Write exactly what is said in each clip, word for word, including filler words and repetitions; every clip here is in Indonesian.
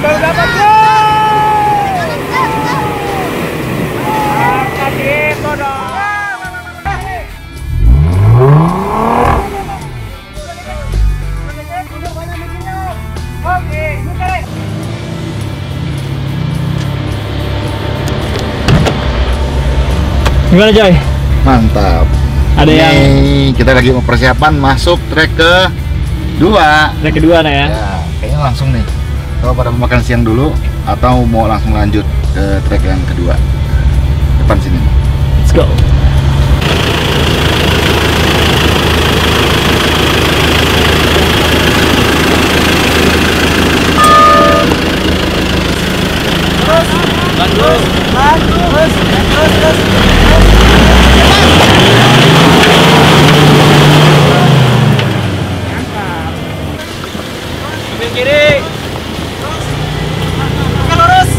baru dapat bro. Angkat itu dong. Oke, gimana Joy? Mantap. Ada Ini yang kita lagi mau persiapan masuk trek ke dua. trek kedua nih ya. Ya, kayaknya langsung nih. Kalau pada mau makan siang dulu atau mau langsung lanjut ke trek yang kedua. Depan sini. Let's go. terus, terus, terus, terus, terus. Ambil kiri. Ke lurus.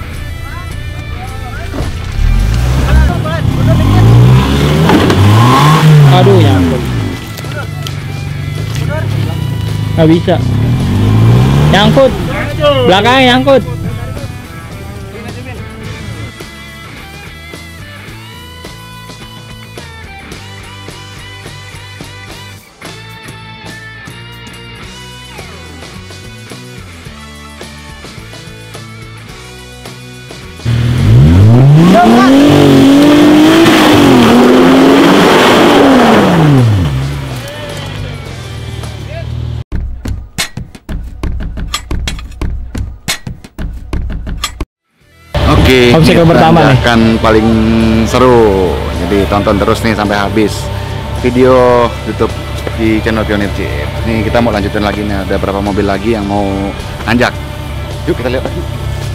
Aduh, nyangkut. Nggak bisa. Nyangkut. Belakangnya nyangkut. Oke, obstacle pertama nih. Akan paling seru. Jadi tonton terus nih sampai habis video YouTube di channel Pionir C. Ini kita mau lanjutin lagi nih, ada berapa mobil lagi yang mau nanjak. Yuk kita lihat lagi.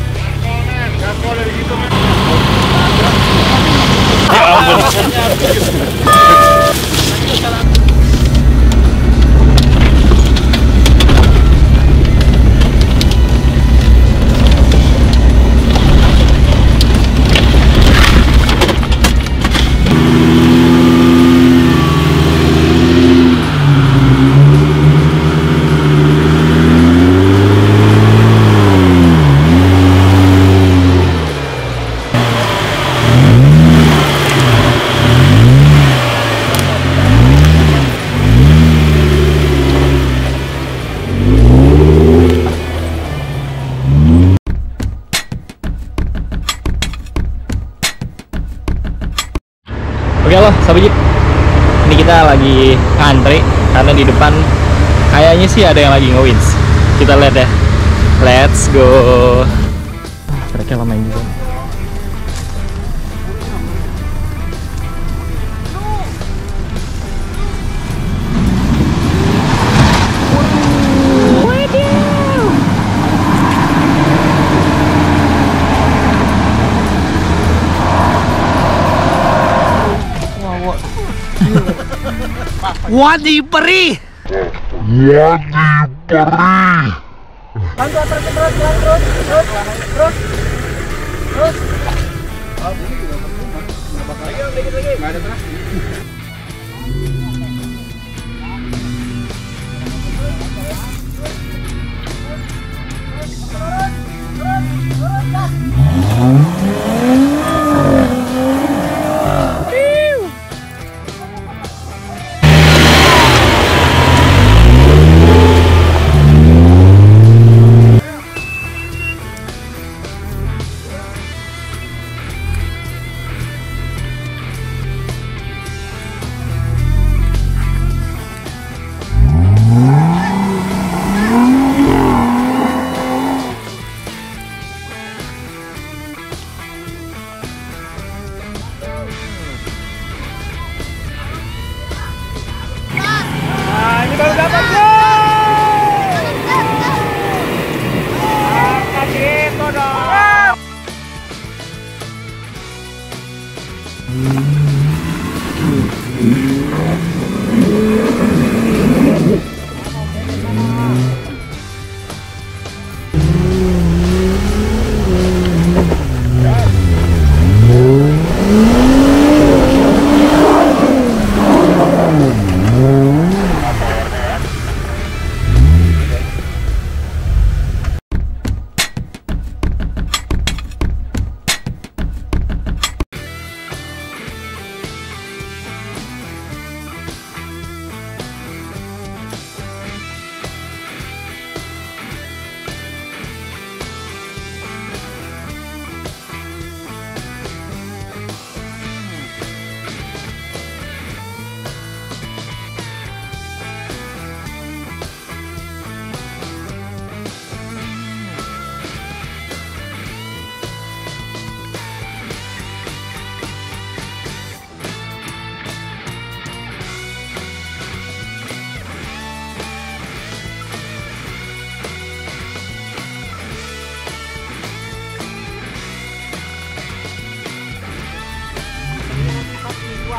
Oke loh, Sobat Jeep. Ini kita lagi ngantri karena di depan kayaknya sih ada yang lagi nge-wins. Kita lihat ya. Let's go. Treknya lama juga. Wadi perih. Wadi perih. Bantu terus terus terus terus terus terus terus. Lagi lagi lagi. Enggak ada terus.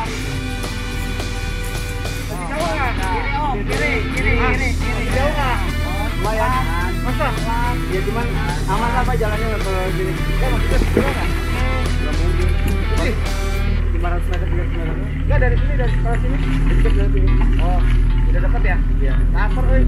Jauh nggak? Kiri om, kiri, kiri, kiri, kiri. Jauh nggak? Lumayan. Masa? Ya cuman aman lah pak jalannya nggak ke sini. Enggak maksudnya jauh nggak? Nggak mungkin. lima ratus meter juga sebenarnya. Enggak dari sini dari sekolah sini. Dekat dari sini. Oh, udah dekat ya? Iya. Lapar euy.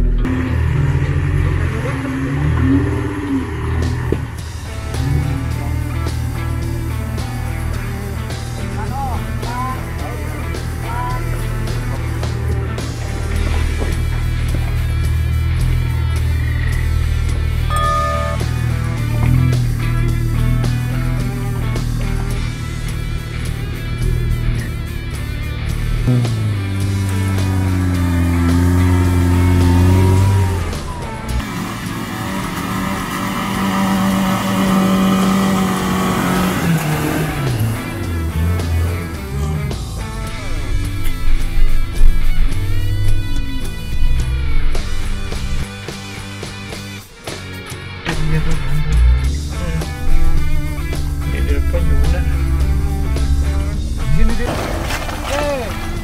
Di depan juga. Sini deh. Eh.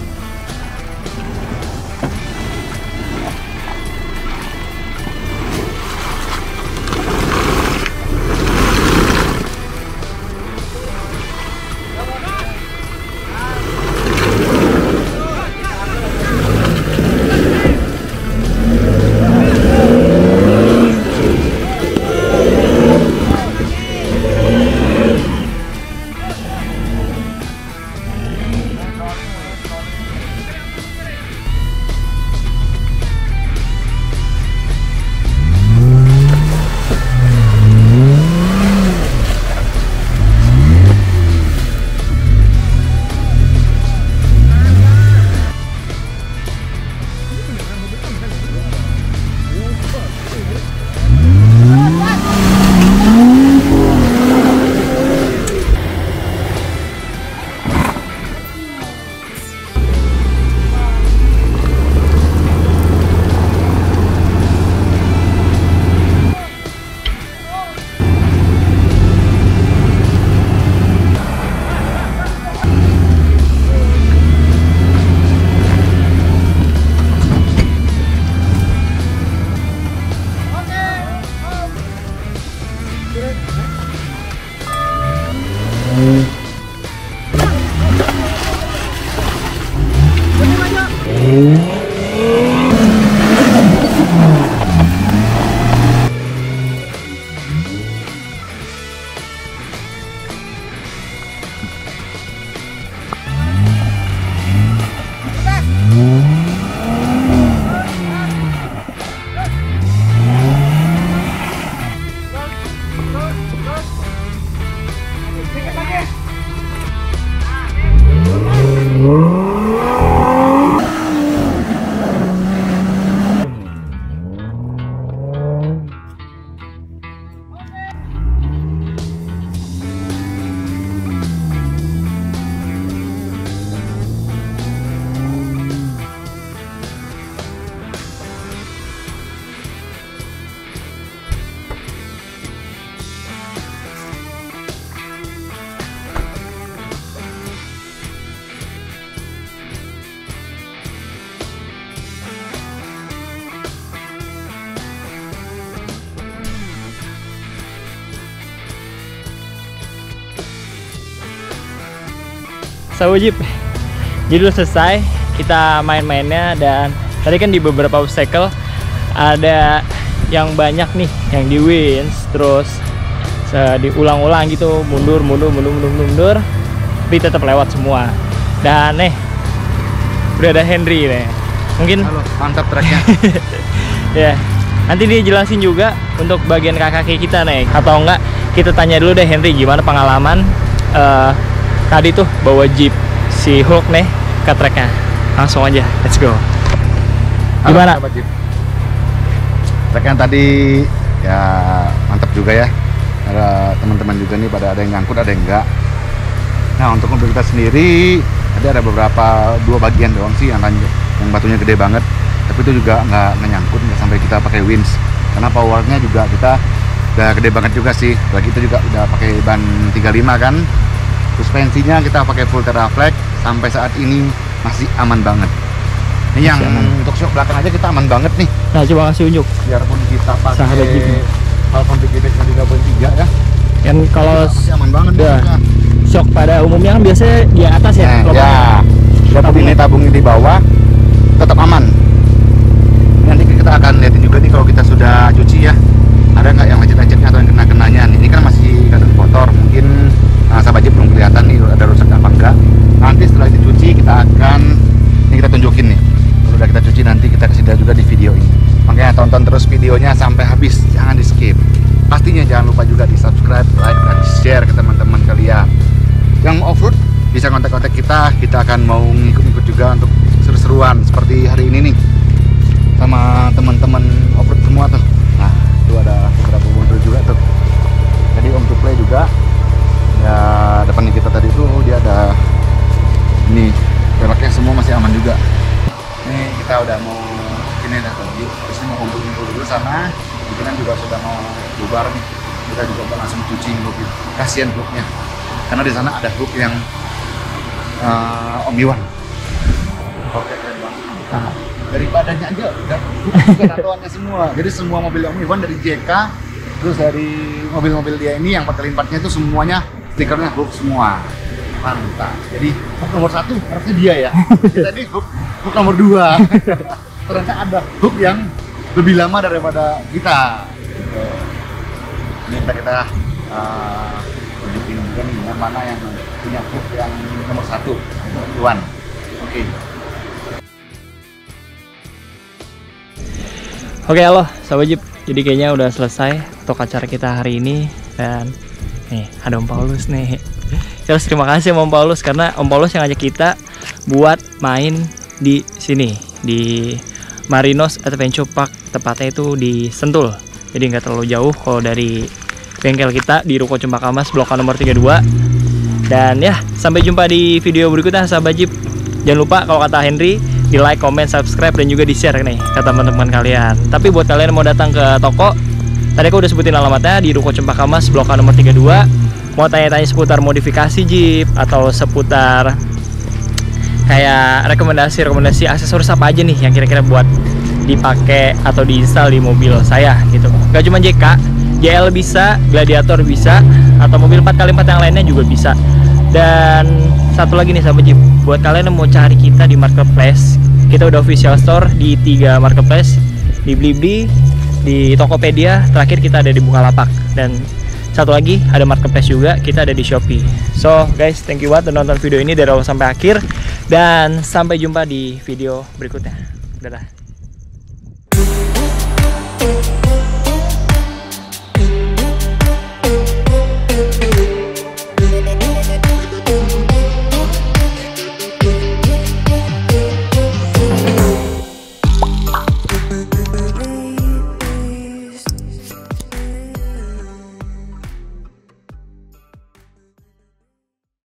Sewa Jeep. Jadi udah selesai kita main-mainnya, dan tadi kan di beberapa obstacle ada yang banyak nih yang di wins, terus diulang-ulang gitu, mundur mundur mundur mundur mundur, tapi tetap lewat semua. Dan nih udah ada Henry nih, mungkin Halo, mantap treknya. ya nanti dia jelasin juga untuk bagian kaki kita nih, atau enggak kita tanya dulu deh Henry gimana pengalaman uh, tadi tuh bawa Jeep si Hulk nih ke treknya. Langsung aja, let's go. Gimana? Halo, Jeep. Treknya tadi ya mantap juga ya. Ada teman-teman juga nih, pada ada yang nyangkut ada yang enggak. Nah untuk mobil kita sendiri ada ada beberapa dua bagian doang sih yang lanjut, yang batunya gede banget, tapi itu juga nggak nyangkut, nggak sampai kita pakai winch karena powernya juga kita udah gede banget juga sih. Lagi itu juga udah pakai ban tiga puluh lima kan. Suspensinya kita pakai full Terraflex sampai saat ini masih aman banget. Ini yang aman. untuk shock belakang aja kita aman banget nih. Nah, coba kasih unjuk. Biarpun kita Sahabat pakai Jeep. Falcon P G P tiga poin tiga ya. Kan kalau Masih aman banget nih. udah kita. shock pada umumnya kan biasanya di atas ya. Nah, Kalau ya. Biarpun ini tabungnya di bawah, tetap aman. Nanti kita akan lihatin juga nih kalau kita sudah cuci ya, ada nggak yang lecet-lecetnya atau yang kena-kenanya nih. Ini kan masih kadang kotor, mungkin nah, sahabat Jeep belum kelihatan nih ada rusak apa enggak. Nanti setelah dicuci kita akan, ini kita tunjukin nih, kalau udah kita cuci nanti kita kasih lihat juga di video ini. Makanya tonton terus videonya sampai habis, jangan di skip. Pastinya jangan lupa juga di subscribe, like, dan share ke teman-teman kalian. Yang mau off-road bisa kontak-kontak kita, kita akan mau ngikut-ngikut juga untuk seru-seruan seperti hari ini nih sama teman-teman off-road semua tuh. Nah, itu ada beberapa mobil juga tuh. Jadi Om to Play juga. Ya, depannya kita tadi tuh dia ada ini, velgnya semua masih aman juga. Ini kita udah mau ini dah tadi, terus ini mau kumpul-kumpul dulu sana. Kita juga sudah mau bubar nih. Kita juga mau langsung cuci hook. Kasihan hooknya, karena di sana ada hook yang uh, Om Iwan. Oke, keren banget. Nah, dari badannya aja udah bukan tatoannya semua. Jadi semua mobil Om Iwan dari J K, terus dari mobil-mobil dia ini yang empat kali empatnya itu semuanya stikernya hook semua. Mantap. Jadi hook nomor satu harusnya dia ya. Kita ini hook, hook nomor dua. Ternyata ada hook yang lebih lama daripada kita. Ini kita kita uh, tunjukin juga nih yang mana yang punya hook yang nomor satu, Iwan. Oke. Oke, halo sahabat Jeep. Jadi kayaknya udah selesai untuk acara kita hari ini, dan nih ada Om Paulus nih. Terus terima kasih Om Paulus karena Om Paulus yang ngajak kita buat main di sini di Marinos Adventure Park, tepatnya itu di Sentul. Jadi nggak terlalu jauh kalau dari bengkel kita di Ruko Cempaka Mas Blok A nomor tiga puluh dua. Dan ya, sampai jumpa di video berikutnya sahabat Jeep. Jangan lupa kalau kata Henry, di like, comment, subscribe, dan juga di share nih ke teman-teman kalian. Tapi buat kalian yang mau datang ke toko, tadi aku udah sebutin alamatnya di Ruko Cempaka Mas Blok A nomor tiga puluh dua. Mau tanya-tanya seputar modifikasi Jeep atau seputar kayak rekomendasi-rekomendasi aksesoris apa aja nih yang kira-kira buat dipakai atau diinstal di mobil saya gitu. Gak cuma J K, J L bisa, Gladiator bisa, atau mobil empat kali empat yang lainnya juga bisa. Dan satu lagi nih sahabat Jeep, buat kalian yang mau cari kita di marketplace, kita udah official store di tiga marketplace, di Blibli, di Tokopedia, terakhir kita ada di Bukalapak, dan satu lagi ada marketplace juga, kita ada di Shopee. So guys, thank you banget udah nonton video ini dari awal sampai akhir, dan sampai jumpa di video berikutnya. Dadah.